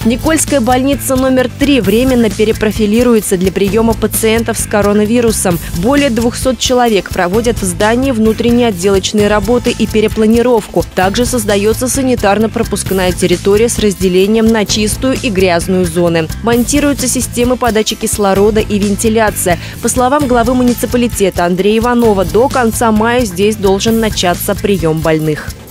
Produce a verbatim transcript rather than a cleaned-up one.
Никольская больница номер три временно перепрофилируется для приема пациентов с коронавирусом. Более двухсот человек проводят в здании внутренние отделочные работы и перепланировку. Также создается санитарно-пропускная территория с разделением на чистую и грязную зоны. Монтируются системы подачи кислорода и вентиляция. По словам главы муниципалитета Андрея Иванова, до конца мая здесь должен начаться прием больных.